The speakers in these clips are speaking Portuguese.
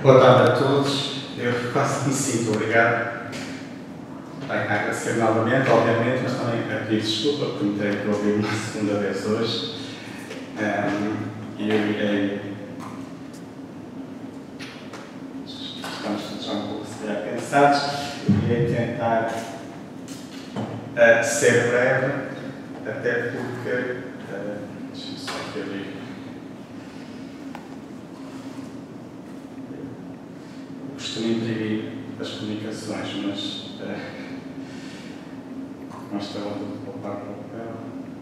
Boa tarde a todos. Eu quase me sinto obrigado a agradecer novamente, obviamente, mas também a pedir desculpa, porque me tenho que ouvir uma segunda vez hoje. Eu irei. Estamos todos já um pouco, se calhar, cansados. Irei tentar ser breve, até porque. Deixa-me só aqui abrir. Costumo imprimir as comunicações, mas nós estamos a poupar para o papel.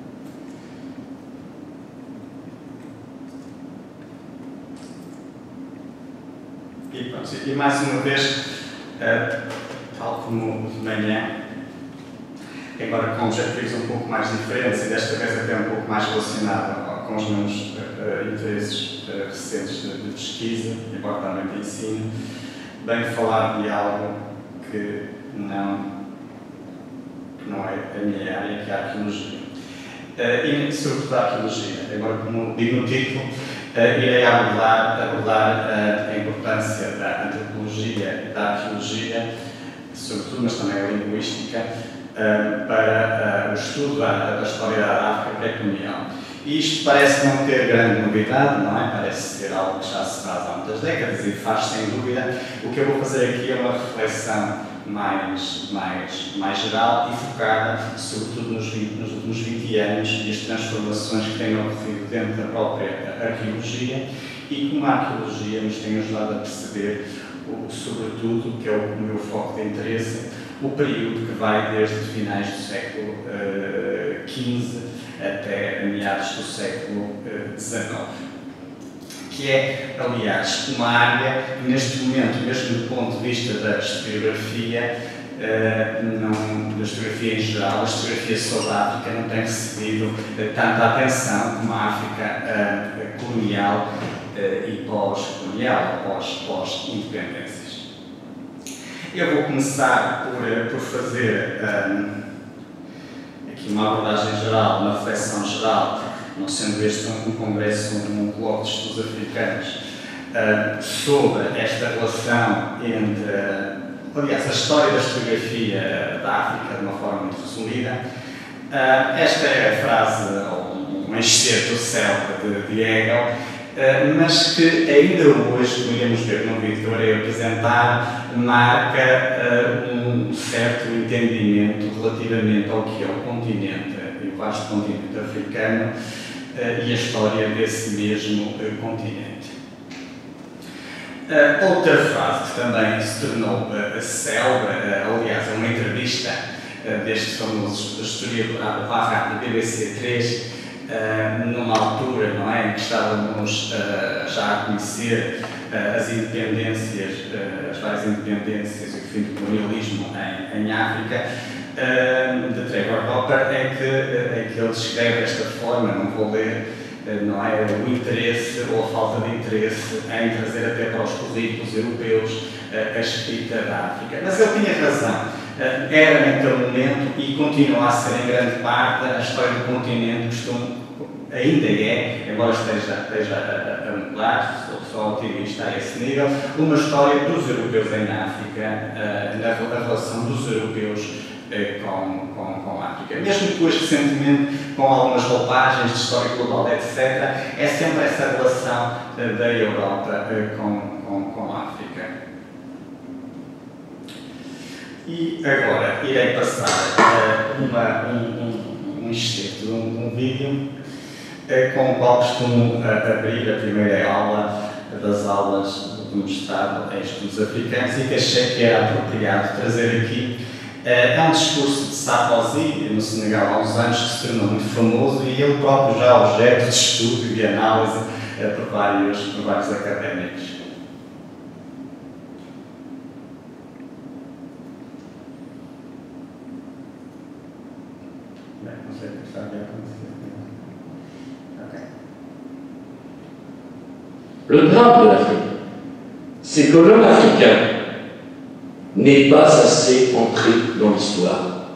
E pronto, e mais uma vez, tal como de manhã, embora com objetivos um pouco mais diferentes e desta vez até um pouco mais relacionado com os meus interesses recentes de pesquisa, embora também de ensino, bem falar de algo que não é a minha área, que é a arqueologia. E sobretudo a arqueologia, embora como digo no título, irei abordar a importância da antropologia e da arqueologia, sobretudo, mas também a linguística, para o estudo da história da África pré-colonial. E isto parece não ter grande novidade, não é? Parece ser algo que já se faz há muitas décadas e faz sem dúvida. O que eu vou fazer aqui é uma reflexão mais geral e focada, sobretudo nos últimos 20 anos e as transformações que têm ocorrido dentro da própria arqueologia e como a arqueologia nos tem ajudado a perceber, sobretudo, que é o meu foco de interesse, o período que vai desde finais do século XV até meados do século XIX, que é, aliás, uma área que neste momento, mesmo do ponto de vista da historiografia, da historiografia em geral, a historiografia sobre a África não tem recebido tanta atenção como a África colonial e pós-colonial, pós-independências. Eu vou começar por fazer aqui uma abordagem geral, uma reflexão geral, não sendo este um congresso, um colóquio de estudos africanos, sobre esta relação entre, aliás, a história da historiografia da África de uma forma muito resumida. Esta é a frase, ou um excerto célebre de Hegel, mas que ainda hoje, como iremos ver no vídeo que eu irei apresentar, marca um certo entendimento relativamente ao que é o continente, e o vasto continente africano, e a história desse mesmo continente. Outra frase que também se tornou célebre, aliás, é uma entrevista deste famoso historiador Barra, da BBC 3, numa altura, não é, em que estávamos já a conhecer as independências, as várias independências e o fim do colonialismo em África, de Trevor Hopper, em que ele descreve desta forma, não vou ler, não é, o interesse ou a falta de interesse em trazer até para os currículos europeus a escrita da África. Mas ele tinha razão. Era naquele momento e continua a ser em grande parte a história do continente, ainda é, embora esteja a mudar, sou otimista a esse nível, uma história dos europeus em África, a relação dos europeus com a África. Mesmo depois, recentemente, com algumas roupagens de história global, etc., é sempre essa relação da Europa com a África. E agora irei passar um excerto de um vídeo com o qual costumo abrir a primeira aula das aulas do mestrado em estudos africanos e que achei que era apropriado trazer aqui. É um discurso de Sarkozy, no Senegal, há uns anos, que se tornou muito famoso e ele próprio já objeto de estudo e de análise por vários académicos. Bem, não sei o que está a acontecer. Okay. Le drame de l'Afrique, c'est que l'homme africain n'est pas assez entré dans l'histoire.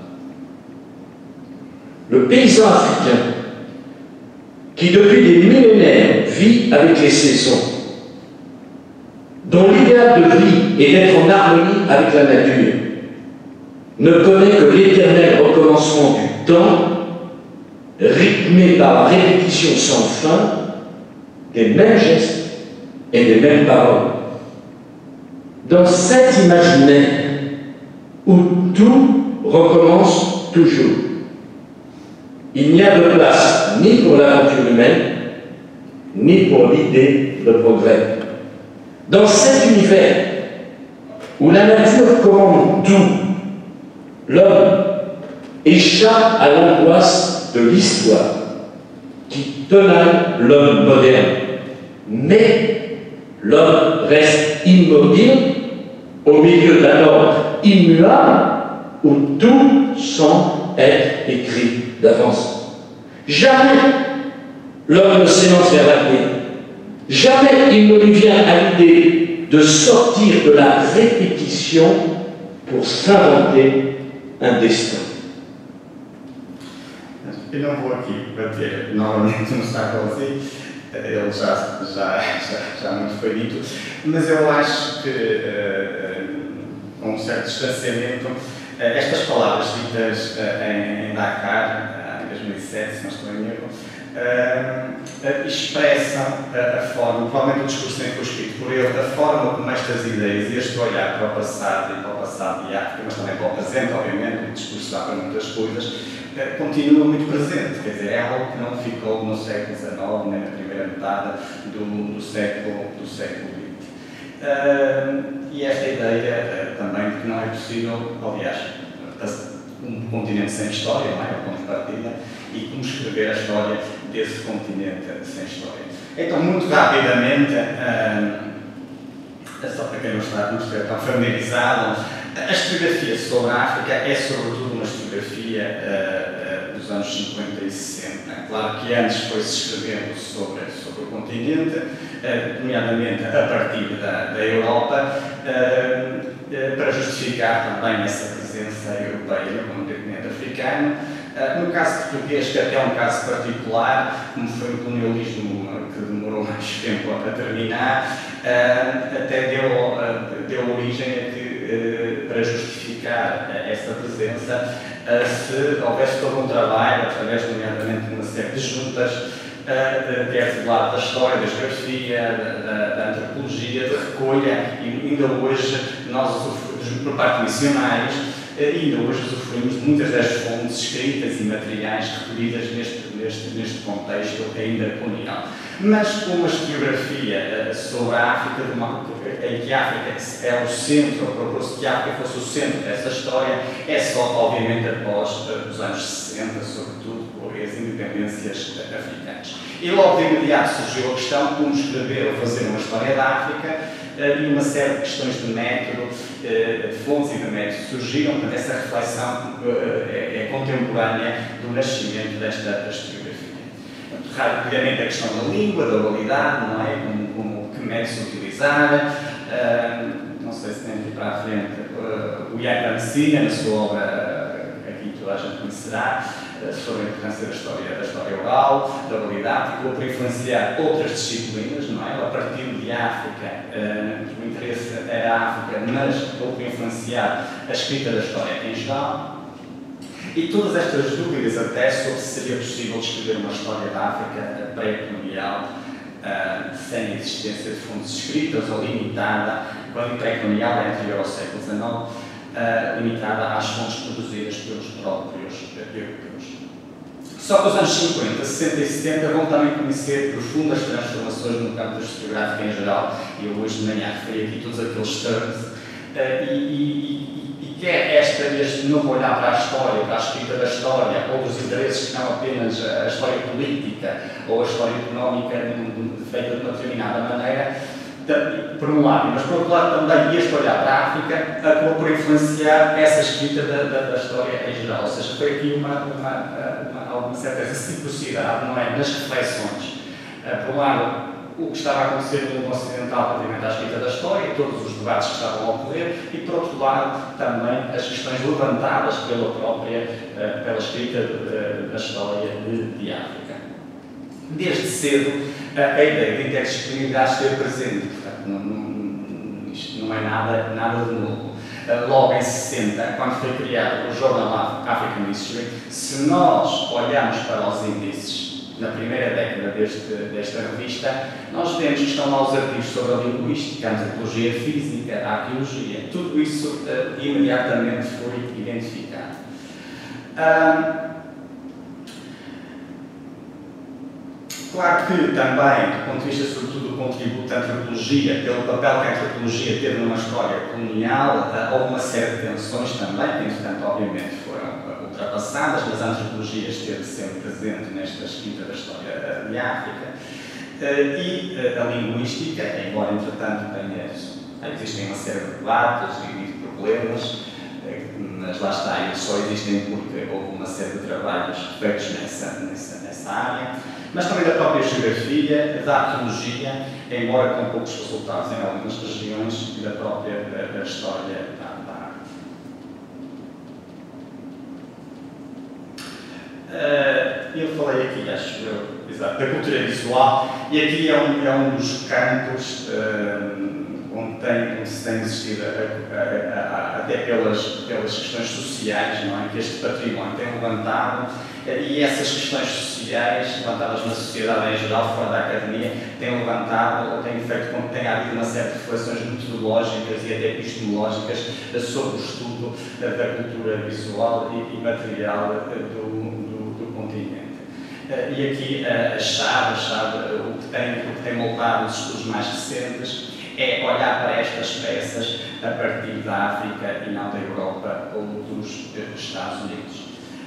Le paysan africain, qui depuis des millénaires vit avec les saisons, dont l'idéal pas de vie et d'être en harmonie avec la nature ne connaît que l'éternel recommencement du temps, rythmé par la répétition sans fin des mêmes gestes et des mêmes paroles. Dans cet imaginaire où tout recommence toujours, il n'y a de place ni pour l'aventure humaine, ni pour l'idée de progrès. Dans cet univers où la nature commande tout, l'homme échappe à l'angoisse de l'histoire qui tenaille l'homme moderne. Mais l'homme reste immobile au milieu d'un ordre immuable où tout semble être écrit d'avance. Jamais l'homme ne s'élance vers l'avenir. Jamais il ne lui vient à l'idée de sortir de la répétition pour s'inventer un destin. Eu não vou aqui bater novamente no Sarkozy, ele já muito foi dito, mas eu acho que, com um certo distanciamento, estas palavras ditas em Dakar, em 2007, se não estou em erro, expressam a forma, provavelmente o discurso nem foi escrito por ele, a forma como estas ideias e este olhar para o passado e para o passado de África, mas também para o presente, obviamente, o discurso dá para muitas coisas, continua muito presente, quer dizer, é algo que não ficou no século XIX, nem na primeira metade do século XX. E esta ideia também de que não é possível, aliás, um continente sem história, não é? O ponto de partida, e como escrever a história desse continente sem história. Então, muito rapidamente, só para quem não está tão familiarizado, a historiografia sobre a África é sobretudo uma historiografia dos anos 50 e 60. Claro que antes foi-se escrevendo sobre o continente, nomeadamente a partir da Europa, para justificar também essa presença europeia no continente africano. No caso português, que até é um caso particular, como foi o colonialismo que demorou mais tempo a terminar, até deu origem a que, para justificar essa presença, se houvesse todo um trabalho, através, nomeadamente, de uma série de juntas, quer do lado da história, da geografia, da antropologia, de recolha, e ainda hoje nós, por parte de missionários, ainda hoje usufruímos de muitas das fontes escritas e materiais recolhidas neste contexto ainda colonial. Mas uma historiografia sobre a África, em que a África é o centro, ou procurou-se que a África fosse o centro dessa história, é só, obviamente, após os anos 60, sobretudo, por as independências africanas. E logo de imediato surgiu a questão de como escrever ou fazer uma história da África, e uma série de questões de método, de fontes e de método surgiram, portanto, essa reflexão é contemporânea do nascimento desta historiografia. Rapidamente a questão da língua, da oralidade, não é? Que métodos utilizar, não sei se tem aqui para a frente, o Ian Messina, na sua obra, aqui toda a gente conhecerá, sobre a importância da história oral, da oralidade, que acabou por influenciar outras disciplinas, não é? A partir de África, o interesse era a África, mas acabou por influenciar a escrita da história em geral. E todas estas dúvidas até sobre se seria possível descrever uma história da África pré-colonial, sem a existência de fontes escritas ou limitada, quando pré-colonial é anterior ao século XIX, limitada às fontes produzidas pelos próprios europeus. Só que os anos 50, 60 e 70 vão também conhecer profundas transformações no campo da historiográfica em geral, e eu hoje de manhã referi aqui todos aqueles termos, que é este novo olhar para a história, para a escrita da história, ou dos interesses que não apenas a história política ou a história económica feita de uma determinada maneira, por um lado, mas por outro lado também este olhar para a África acabou por influenciar essa escrita da história em geral, ou seja, foi aqui alguma certa reciprocidade, não é, nas reflexões. Por um lado, o que estava a acontecer no mundo ocidental relativamente à escrita da história, todos os debates que estavam a ocorrer, e por outro lado também as questões levantadas pela escrita da história de África. Desde cedo a ideia de interdisciplinaridade esteve presente, portanto, isto não não é nada de novo. Logo em 60, quando foi criado o Journal African History, se nós olharmos para os índices na primeira década desta revista, nós vemos que estão lá os artigos sobre a linguística, a antropologia física, a arqueologia. Tudo isso imediatamente foi identificado. Claro que também, do ponto de vista sobretudo do contributo da antropologia, pelo papel que a antropologia teve numa história colonial, houve uma série de tensões também, que entretanto obviamente foram ultrapassadas, mas a antropologia esteve sempre presente nesta escrita da história de África. E a linguística, embora entretanto existem uma série de debates e de problemas, mas lá está, eles só existem porque houve uma série de trabalhos feitos nessa área. Mas também da própria geografia, da arqueologia, embora com poucos resultados em algumas regiões, e da própria história da arte. Eu falei aqui, acho eu, exato, da cultura visual, e aqui é um dos campos onde se tem existido, até pelas questões sociais, não é? Que este património tem levantado, e essas questões sociais, levantadas na sociedade em geral, fora da academia, têm levantado, têm feito com que tenha havido uma série de reflexões metodológicas e até epistemológicas sobre o estudo da cultura visual e material do continente. E aqui a chave, o que tem moldado os estudos mais recentes, é olhar para estas peças a partir da África e não da Europa ou dos Estados Unidos.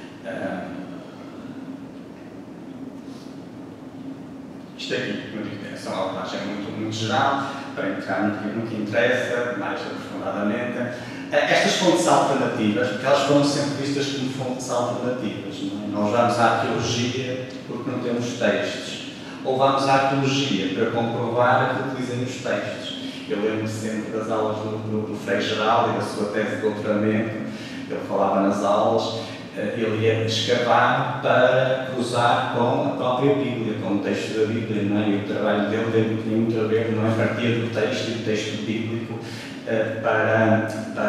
Isto aqui, como eu digo, é só uma abordagem muito geral, para entrar no que interessa, mais aprofundadamente. Estas fontes alternativas, porque elas foram sempre vistas como fontes alternativas, não é? Nós vamos à arqueologia porque não temos textos, ou vamos à arqueologia para comprovar que utilizem os textos. Eu lembro sempre das aulas do Frei Geral e da sua tese de doutoramento. Ele falava nas aulas, ele ia escavar para cruzar com a própria Bíblia, com o texto da Bíblia, não é? E o trabalho dele tinha muito a ver, não é? Partir do texto e do texto bíblico para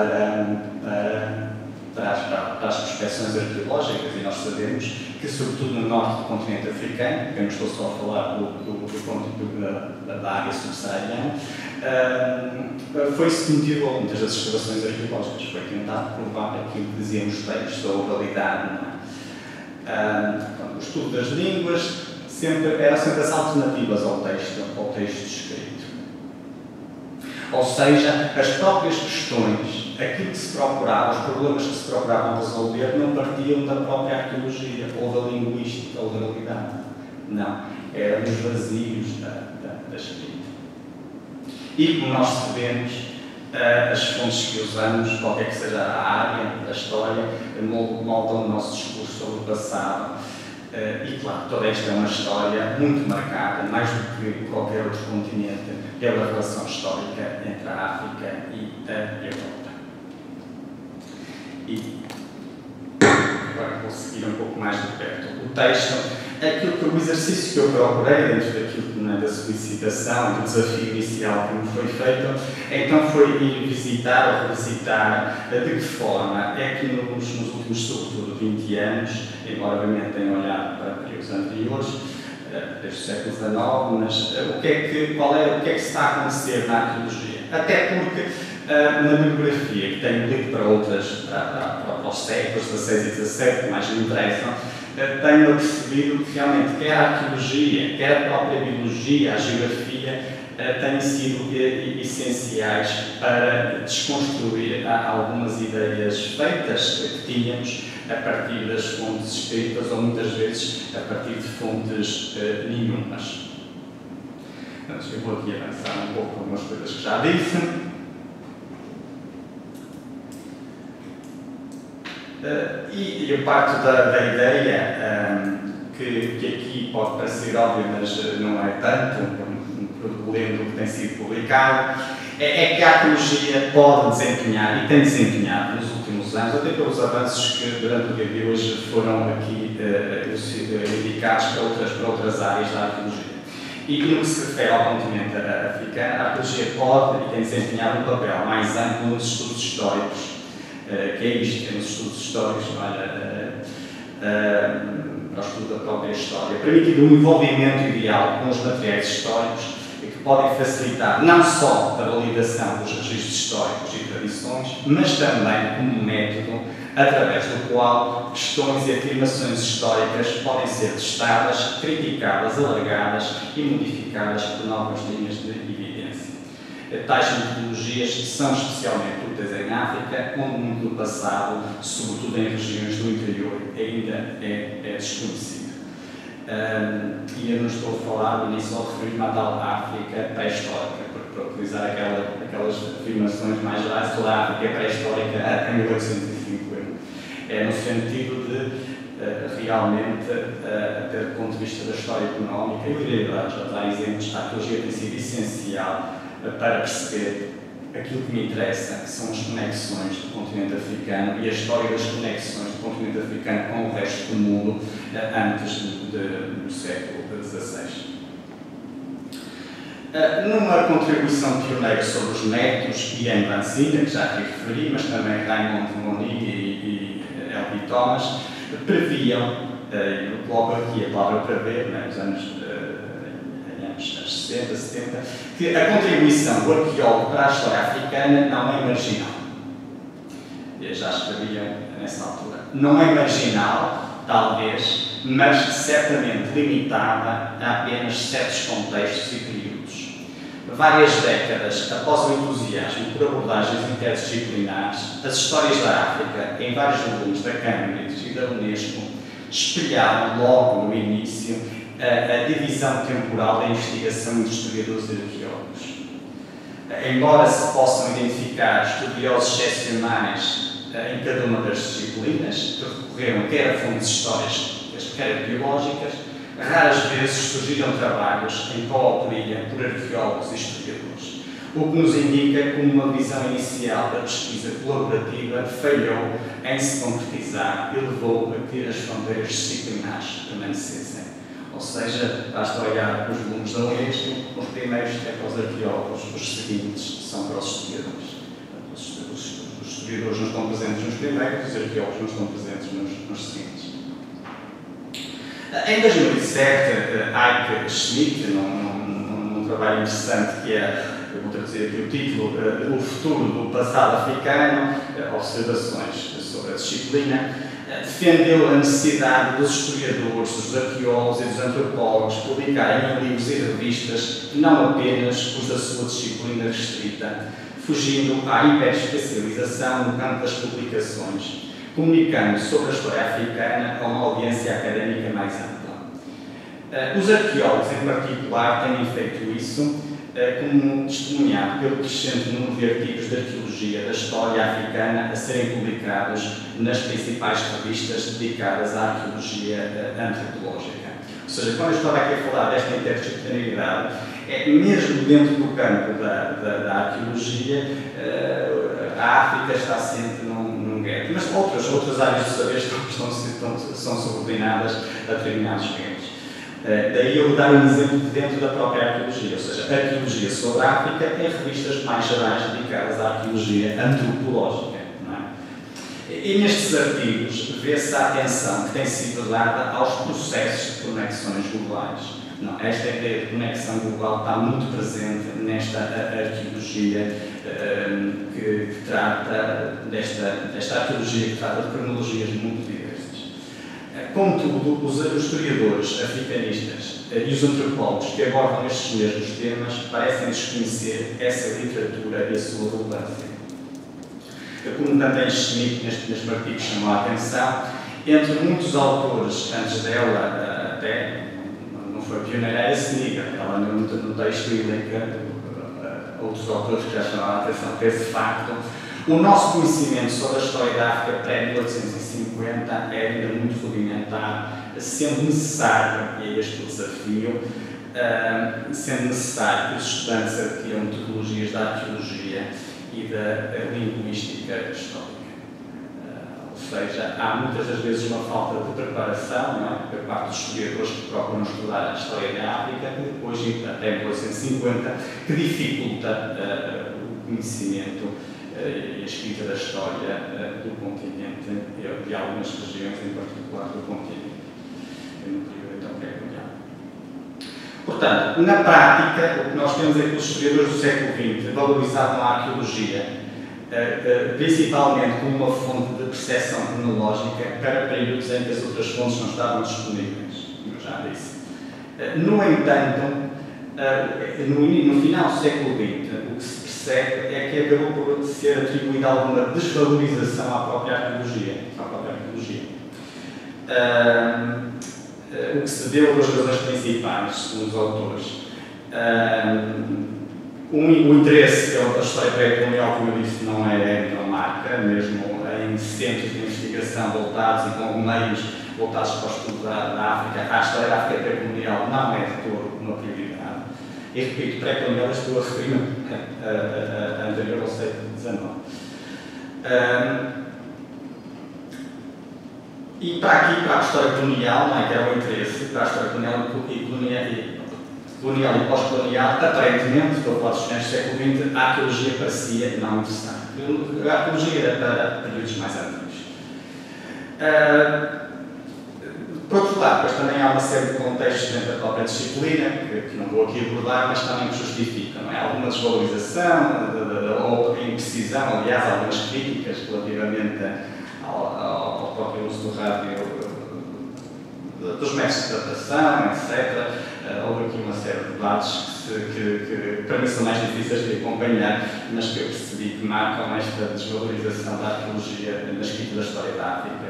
as prospecções arqueológicas, e nós sabemos que, sobretudo no norte do continente africano, eu não estou só a falar da área subsaariana, foi-se metido a muitas das escavações arqueológicas, foi tentado provar aquilo que diziam os textos, a oralidade, não é? O estudo das línguas eram sempre as alternativas ao texto escrito. Ou seja, as próprias questões, aquilo que se procurava, os problemas que se procuravam resolver, não partiam da própria arqueologia, ou da linguística, ou da oralidade. Não, eram os vazios da escrita. E, como nós sabemos, as fontes que usamos, qualquer que seja a área da história, moldam o nosso discurso sobre o passado. E, claro, toda esta é uma história muito marcada, mais do que qualquer outro continente, pela relação histórica entre a África e a Europa. E agora vou seguir um pouco mais de perto o texto. O exercício que eu procurei, dentro daquilo da solicitação, do desafio inicial que me foi feito, então foi ir visitar ou revisitar de que forma é que nos últimos, sobretudo, 20 anos, embora obviamente tenham olhado para períodos anteriores, desde o século XIX, mas o que é que está a acontecer na arqueologia? Até porque na bibliografia que tenho lido para os séculos XVI e XVII, que mais me interessam, tenho percebido que realmente quer a arqueologia, quer a própria biologia, a geografia, têm sido essenciais para desconstruir algumas ideias feitas que tínhamos a partir das fontes escritas ou muitas vezes a partir de fontes nenhumas. Eu vou aqui avançar um pouco algumas coisas que já disse. E eu parto da ideia que aqui pode parecer óbvio, mas não é tanto, lendo o que tem sido publicado, é que a arqueologia pode desempenhar, e tem desempenhado nos últimos anos, até pelos avanços que durante o dia de hoje foram aqui indicados para outras áreas da arqueologia. E no que se refere ao continente africano, a arqueologia pode e tem desempenhado um papel mais amplo nos estudos históricos, que é isto, nos estudos históricos, ao estudo da própria história, permitindo um envolvimento ideal com os materiais históricos que podem facilitar não só a validação dos registros históricos e tradições, mas também como método através do qual questões e afirmações históricas podem ser testadas, criticadas, alargadas e modificadas por novas linhas de evidência. Tais metodologias são especialmente úteis em África, onde muito do passado, sobretudo em regiões do interior, ainda é desconhecido. E eu não estou a falar, nem só referir-me à tal África pré-histórica, para utilizar aquelas afirmações mais gerais da África pré-histórica até 1850. É no sentido de realmente, até do ponto de vista da história económica, eu iria dar exemplos, a arqueologia tem sido essencial para perceber aquilo que me interessa, que são as conexões do continente africano e a história das conexões do continente africano com o resto do mundo antes do século XVI. Numa contribuição pioneira sobre os métodos, Ian Vancina, que já aqui referi, mas também Raymond Moni e L.B. Thomas, previam, eu coloco aqui a palavra prever, nos anos 60, 70, que a contribuição do arqueólogo para a história africana não é marginal. Eles já escreviam nessa altura. Não é marginal, talvez, mas certamente limitada a apenas certos contextos e períodos. Várias décadas após o entusiasmo por abordagens interdisciplinares, as histórias da África, em vários volumes da Cambridge e da Unesco, espelharam logo no início a divisão temporal da investigação dos historiadores e arqueólogos. Embora se possam identificar estudiosos excepcionais em cada uma das disciplinas, que recorreram quer a fontes históricas, quer arqueológicas, raras vezes surgiram trabalhos em coautoria por arqueólogos e historiadores, o que nos indica como uma visão inicial da pesquisa colaborativa falhou em se concretizar e levou a que as fronteiras disciplinares permanecessem. Ou seja, basta olhar os volumes da Unesco, os primeiros é para os arqueólogos, os seguintes são para os historiadores. Os historiadores não estão presentes nos primeiros, os arqueólogos não estão presentes nos seguintes. Em 2007, Ike Schmidt, num trabalho interessante que é, eu vou traduzir aqui o título, O Futuro do Passado Africano, observações sobre a disciplina, defendeu a necessidade dos historiadores, dos arqueólogos e dos antropólogos publicarem em livros e revistas não apenas os da sua disciplina restrita, fugindo à hiperespecialização no campo das publicações, comunicando sobre a história africana a uma audiência académica mais ampla. Os arqueólogos, em particular, têm feito isso, como testemunhado pelo crescente número de artigos de arqueologia da história africana a serem publicados nas principais revistas dedicadas à arqueologia antropológica. Ou seja, quando eu estava aqui a falar desta interdisciplinaridade, mesmo dentro do campo da arqueologia, a África está sempre num gueto. Mas outras áreas do saber são subordinadas a determinados guetos. Daí eu dar um exemplo de dentro da própria arqueologia, ou seja, a arqueologia sobre a África tem revistas mais gerais dedicadas à arqueologia antropológica. Não é? E nestes artigos vê-se a atenção que tem sido dada aos processos de conexões globais. Não, esta ideia de conexão global está muito presente nesta arqueologia que trata desta arqueologia que trata de cronologias muito diversas. Contudo, os historiadores africanistas e os antropólogos que abordam estes mesmos temas parecem desconhecer essa literatura e a sua relevância. Como também Schmidt, neste artigo, chamou a atenção, entre muitos autores antes dela, até não foi pioneira, era Sniga. Ela no texto elenca outros autores que já chamaram a atenção para esse facto. O nosso conhecimento sobre a história da África pré-1850 é ainda muito rudimentar, sendo necessário, e é este o desafio, sendo necessário que os estudantes adquiram metodologias da arqueologia e da linguística histórica. seja, há muitas das vezes uma falta de preparação, não é? Por parte dos historiadores que procuram estudar a história da África, e depois, até em 1950, que dificulta o conhecimento e a escrita da história do continente e de algumas regiões, em particular do continente, no período então pré-colonial. Portanto, na prática, o que nós temos é que os historiadores do século XX valorizavam a arqueologia principalmente como uma fonte de percepção cronológica para períodos em que as outras fontes não estavam disponíveis, como eu já disse. No entanto, no final do século XX, o que se percebe é que acabou por ser atribuída alguma desvalorização à própria arqueologia. O que se deu pelas razões principais, segundo os autores. O interesse pela história pré-colonial, como eu disse, não é uma marca, mesmo em centros de investigação voltados e com meios voltados para o estudo da África. A história da África pré-colonial não é de todo uma prioridade. E repito, pré-colonial estou a referir-me a anterior ao século XIX. E para aqui, para a história colonial, não é que era o interesse, para a história colonial e pós-colonial, aparentemente, estou a falar dos finais do século XX, a arqueologia parecia não interessante. A arqueologia era para períodos mais antigos. Por outro lado, depois também há uma série de contextos dentro da própria disciplina, que não vou aqui abordar, mas também que justificam. Não é? Alguma desvalorização, ou imprecisão, aliás, algumas críticas relativamente ao próprio uso do rádio, dos métodos de datação, etc. Houve aqui uma série de debates que para mim são mais difíceis de acompanhar, mas que eu percebi que marcam esta desvalorização da arqueologia na escrita da história da África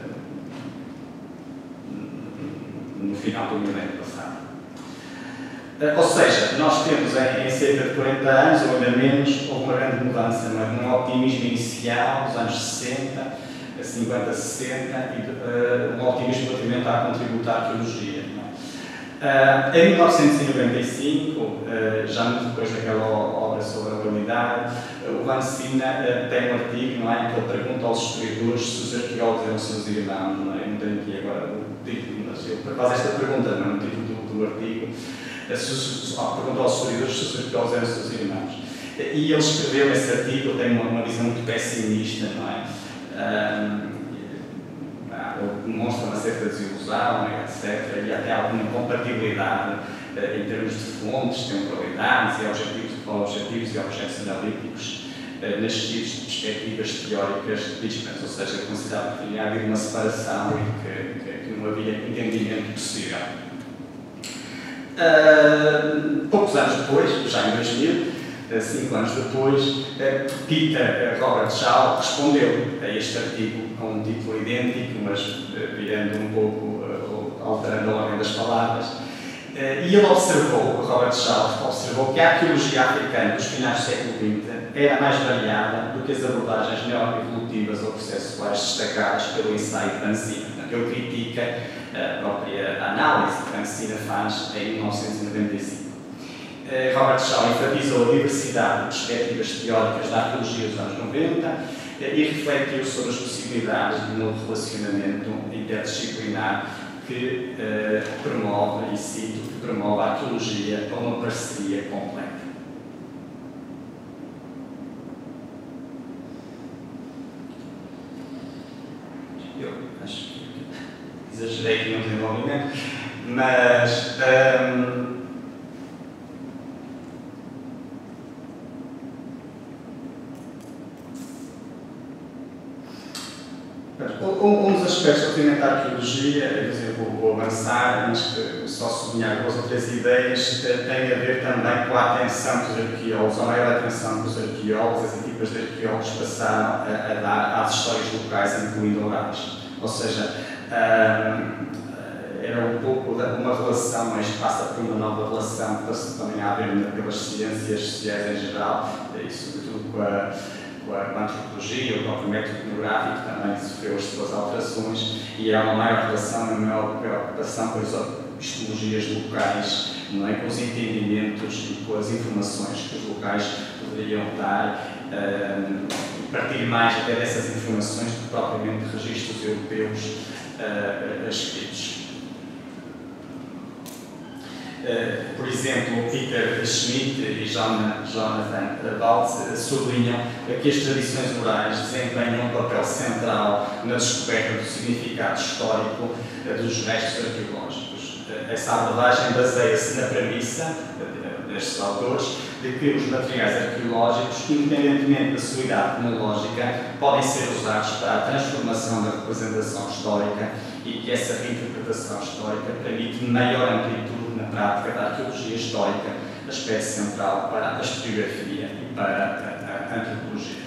no final do milénio passado. Ou seja, nós temos em cerca de 40 anos, ou ainda menos, houve uma grande mudança, não é? De um optimismo inicial dos anos 60, 50, 60, e um optimismo relativamente à contributo à arqueologia. Em 1995, já muito depois daquela obra sobre a oralidade, o Van Sina tem um artigo, não é, em que ele pergunta aos historiadores se os arqueólogos eram seus irmãos. Não é? Eu não tenho aqui agora o título, mas ele faz esta pergunta, não é, no título do artigo. Pergunta aos historiadores se os arqueólogos eram seus irmãos. E ele escreveu esse artigo, tem uma visão muito pessimista, não é? Ele demonstra uma certa desilusão, etc., e até alguma incompatibilidade em termos de fontes, temporalidades e objetivos e objetos analíticos nascidos de perspectivas teóricas distintas, ou seja, considerava que tinha havido uma separação e que não havia entendimento possível. Poucos anos depois, já em 2000, 5 anos depois, Peter Robert Shaw respondeu a este artigo com um título idêntico, mas virando um pouco, alterando a ordem das palavras. E ele observou, Robert Shaw observou que a arqueologia africana dos finais do século XX era mais variada do que as abordagens neoevolutivas ou processuais destacadas pelo ensaio de Van Sina. Ele critica a própria análise que Van Sina faz em 1995. Robert Shaw enfatizou a diversidade de perspectivas teóricas da arqueologia dos anos 90 e refletiu sobre as possibilidades de um novo relacionamento interdisciplinar que promove, e cito, que promove a arqueologia para uma parceria completa. Eu acho que exagerei aqui no desenvolvimento, mas um dos aspectos relativamente à arqueologia, eu vou avançar, mas que só sublinhar 2 ou 3 ideias, tem a ver também com a atenção que os arqueólogos, a maior atenção que os arqueólogos, as equipas de arqueólogos passaram a dar às histórias locais, incluindo orais. Ou seja, era um pouco uma relação, mas passa por uma nova relação que passa também a haver pelas ciências sociais em geral, e sobretudo com a antropologia, o próprio método etnográfico também sofreu as suas alterações, e há uma maior relação, uma maior preocupação com as epistemologias locais, não é? Com os entendimentos e com as informações que os locais poderiam dar partir mais até dessas informações do que propriamente de registros europeus escritos. Por exemplo, Peter Schmidt e Jonathan Waltz sublinham que as tradições orais desempenham um papel central na descoberta do significado histórico dos restos arqueológicos. Essa abordagem baseia-se na premissa destes autores de que os materiais arqueológicos, independentemente da sua idade cronológica, podem ser usados para a transformação da representação histórica e que essa reinterpretação histórica permite maior amplitude na prática da arqueologia histórica, aspecto central para a historiografia e para a antropologia.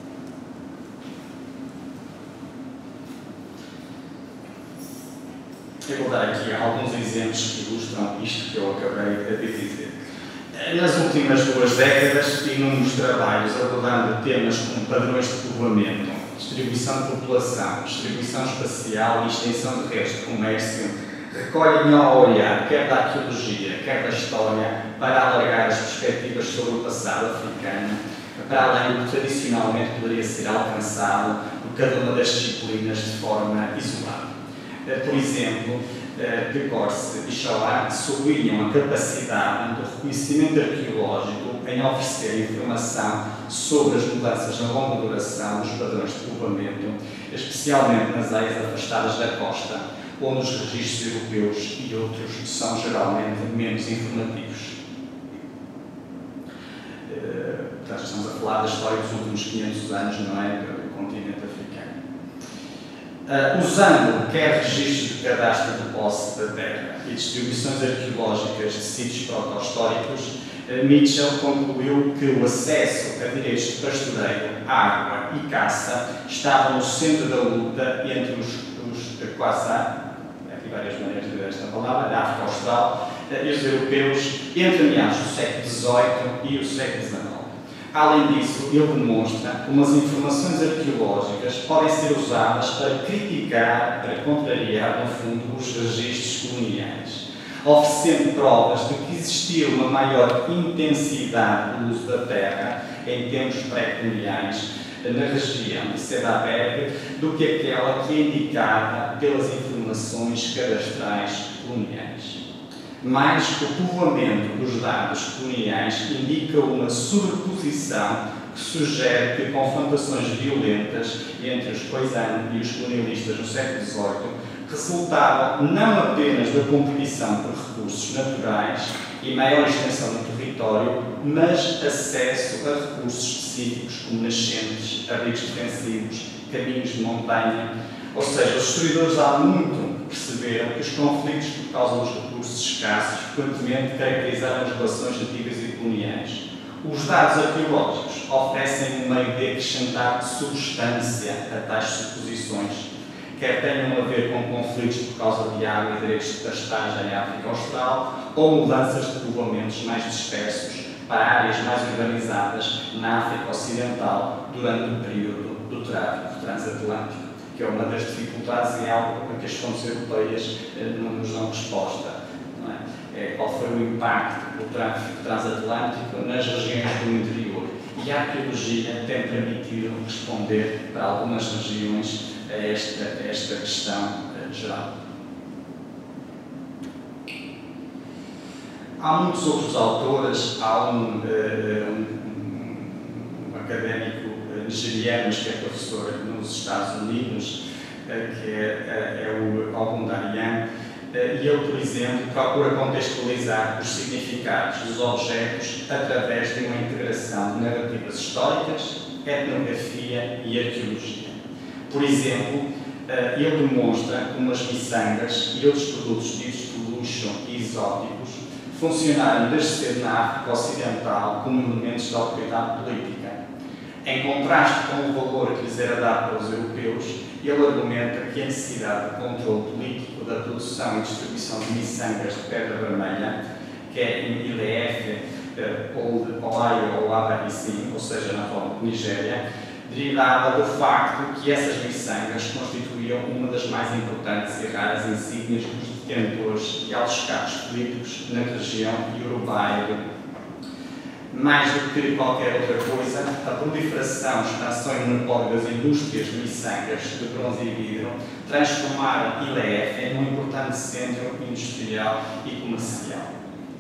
Eu vou dar aqui alguns exemplos que ilustram isto que eu acabei de dizer. Nas últimas 2 décadas, inúmeros trabalhos abordando temas como padrões de povoamento, distribuição de população, distribuição espacial e extensão de redes de comércio recolhem ao olhar, quer da arqueologia, quer da história, para alargar as perspectivas sobre o passado africano, para além do que tradicionalmente poderia ser alcançado por cada uma das disciplinas de forma isolada. Por exemplo, de Corse e Chauhan sublinham a capacidade do reconhecimento arqueológico em oferecer informação sobre as mudanças na longa duração dos padrões de povoamento, especialmente nas áreas afastadas da costa, onde os registros europeus e outros são geralmente menos informativos. Portanto, estamos a falar da história dos últimos 500 anos, não é? Do continente africano. Usando quer registros de cadastro de posse da terra e distribuições arqueológicas de sítios proto-históricos, Mitchell concluiu que o acesso a direitos de pastoreio, água e caça estavam no centro da luta entre os Kwassa, aqui várias maneiras de dizer esta palavra, da África Austral, e os europeus entre meados do século XVIII e o século XIX. Além disso, ele demonstra como as informações arqueológicas podem ser usadas para criticar, para contrariar, no fundo, os registros coloniais, oferecendo provas de que existia uma maior intensidade do uso da terra em tempos pré-coloniais na região de Cederberg do que aquela que é indicada pelas informações cadastrais coloniais. Mais, o povoamento dos dados coloniais indica uma sobreposição que sugere que confrontações violentas entre os coisanos e os colonialistas no século XVIII resultavam não apenas da competição por recursos naturais e maior extensão do território, mas acesso a recursos específicos como nascentes, abrigos defensivos, caminhos de montanha. Ou seja, os historiadores há muito perceberam que os conflitos por causa dos recursos escassos frequentemente caracterizaram as relações antigas e coloniais. Os dados arqueológicos oferecem um meio de acrescentar substância a tais suposições, quer tenham a ver com conflitos por causa de água e direitos de pastagem em África Austral, ou mudanças de povoamentos mais dispersos para áreas mais urbanizadas na África Ocidental durante o período do tráfico transatlântico, que é uma das dificuldades e algo para que as fontes europeias não nos dão resposta. Não é? Qual foi o impacto do tráfico transatlântico nas regiões do interior? E a arqueologia tem permitido responder para algumas regiões a esta questão geral. Há muitos outros autores, há um académico nigeriano, mas que é professor nos Estados Unidos, que é o Ogundarian, e ele, por exemplo, procura contextualizar os significados dos objetos através de uma integração de narrativas históricas, etnografia e arqueologia. Por exemplo, ele demonstra como as miçangas e outros produtos ditos de luxo e exóticos funcionaram desde cedo na África Ocidental como elementos de autoridade política. Em contraste com o valor que lhes era dado pelos europeus, ele argumenta que a necessidade de controle político da produção e distribuição de miçangas de pedra vermelha, que é em IDF, Old Ohio ou Abarissim, ou seja, na atual Nigéria, derivava do facto que essas miçangas constituíam uma das mais importantes e raras insígnias dos detentores de altos cargos políticos na região iorubá. Mais do que qualquer outra coisa, a proliferação, expansão e monopólio das indústrias miçangas de bronze e vidro transformaram Ile Efe num importante centro industrial e comercial.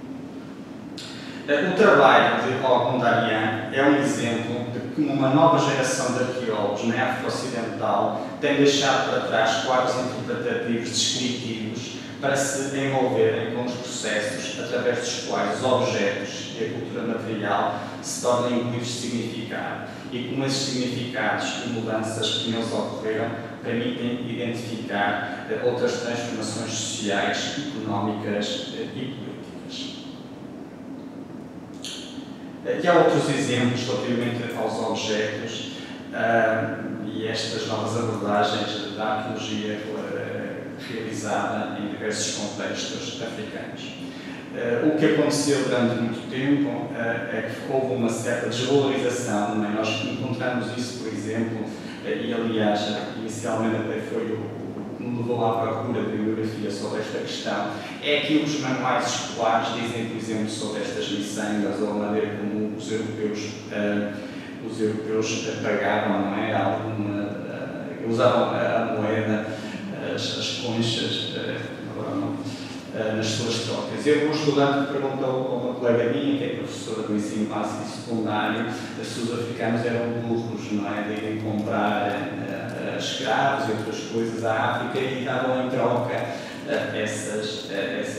O trabalho de Ogundarian é um exemplo de como uma nova geração de arqueólogos na África Ocidental tem deixado para trás quadros interpretativos descritivos para se envolverem com os processos através dos quais os objetos e a cultura material se tornam imbuídos de significado e como esses significados e mudanças que neles ocorreram permitem identificar outras transformações sociais, económicas e políticas. E há outros exemplos relativamente aos objetos e estas novas abordagens da arqueologia realizada em diversos contextos africanos. O que aconteceu durante muito tempo é que houve uma certa desvalorização, não é? Nós encontramos isso, por exemplo, e aliás, inicialmente até foi o que me levou à procura de bibliografia sobre esta questão, é aquilo que os manuais escolares dizem, por exemplo, sobre estas miçangas ou a maneira como os europeus pagavam, não é? Usavam a moeda, as conchas, agora não, nas suas trocas. Eu, um estudante, perguntou a uma colega minha, que é professora do ensino básico e secundário, se os africanos eram burros, não é? De irem comprar escravos e outras coisas à África e davam em troca essas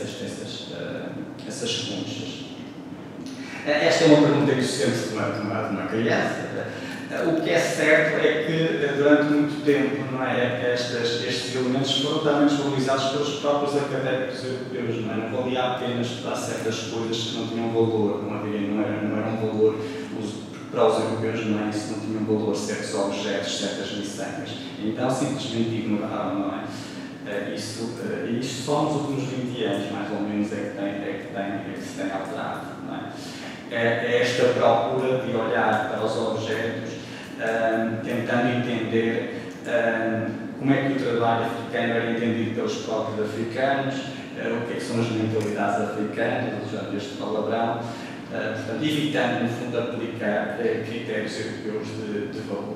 conchas. Esta é uma pergunta que se sente de uma criança. O que é certo é que durante muito tempo, não é, estes elementos foram também desvalorizados pelos próprios académicos europeus. Não valia a pena estudar certas coisas que não tinham valor, não era um valor para os europeus, não é? Isso não tinha um valor, certos objetos, certas miçangas. Então simplesmente ignoraram, não é? Isso só nos últimos 20 anos, mais ou menos, é que se tem alterado, não é? É esta procura de olhar para os objetos, tentando entender como é que o trabalho africano era entendido pelos próprios africanos, o que é que são as mentalidades africanas, usando este palavrão, portanto, evitando, no fundo, aplicar critérios europeus de valor.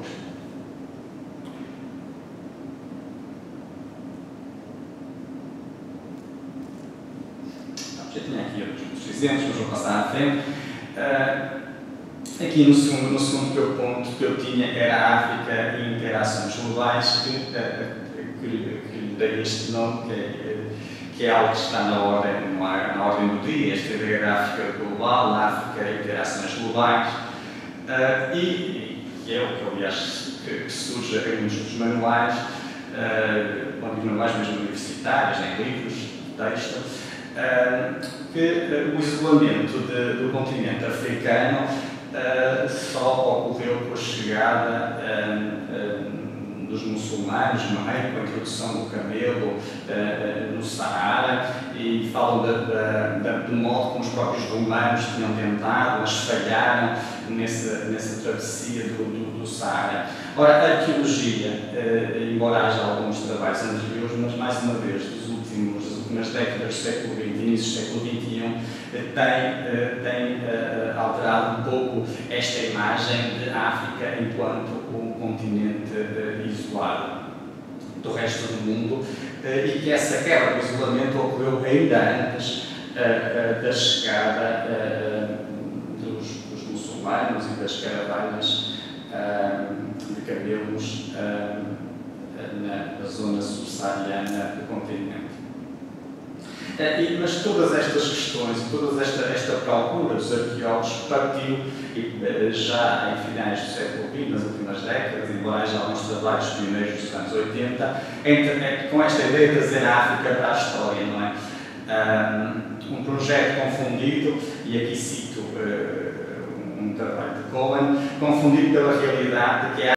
Já tinha aqui outros exemplos, mas vou passar à frente. Aqui no segundo ponto que eu tinha era a África e interações globais, que lhe dei este nome, que é algo que está na ordem do dia, esta ideia da África global, a África e interações globais, e é o que, aliás, que surge em muitos dos manuais, mesmo universitários, em livros, texto, que o isolamento do continente africano só ocorreu com a chegada dos muçulmanos, não é? Com a introdução do camelo no Saara, e falam do modo como os próprios romanos tinham tentado, mas falharam nessa travessia do Saara. Ora, a arqueologia, embora haja alguns trabalhos anteriores, mas mais uma vez, das últimas décadas do século XX, início do século XXI, tem alterado um pouco esta imagem de África enquanto um continente isolado do resto do mundo, e que essa quebra do isolamento ocorreu ainda antes da chegada dos muçulmanos e das caravanas de camelos na zona subsaariana do continente. Mas todas estas questões, toda esta procura dos arqueólogos partiu já em finais do século XX, nas últimas décadas, embora haja alguns trabalhos pioneiros dos anos 80, com esta ideia de trazer a África para a história, não é? Um projeto confundido, e aqui cito um trabalho de Cohen, confundido pela realidade de que